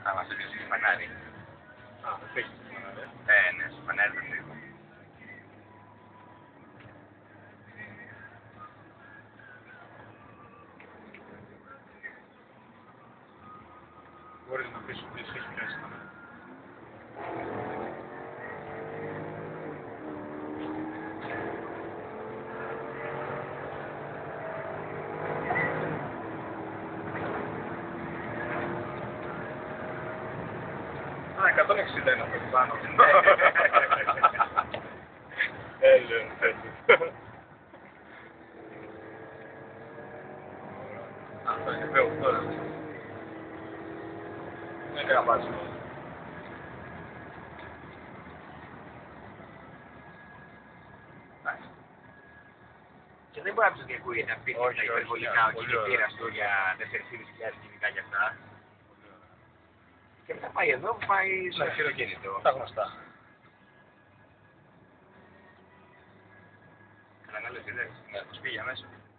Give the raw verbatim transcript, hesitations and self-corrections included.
Θα μας έπιασε το φανάρι. Α, δεν φύγει το φανάρι. Ε, ναι, στο φανάρι θα φύγω. Μπορείς να πεις ότι εσύ έχει πιάσει το φανάρι. Α, εκατόν εξήντα είναι αυτό πάνω. Έλεος, έτσι. Αυτό είναι βέβαιο τώρα. Δεν έκανα πάσιμο. Και δεν μπορεί να τους διακούγεται απίστευτα Όχι, όχι, υπερβολικά ο πολύ κινητήρας ωραία. του για τέσσερις χιλιάδες κινητά και αυτά. Και μετά πάει εδώ, πάει στο Ναι. χειροκίνητο. Τα γνωστά. Κανένα άλλες ιδέες. Ναι. Τους πήγε μέσα.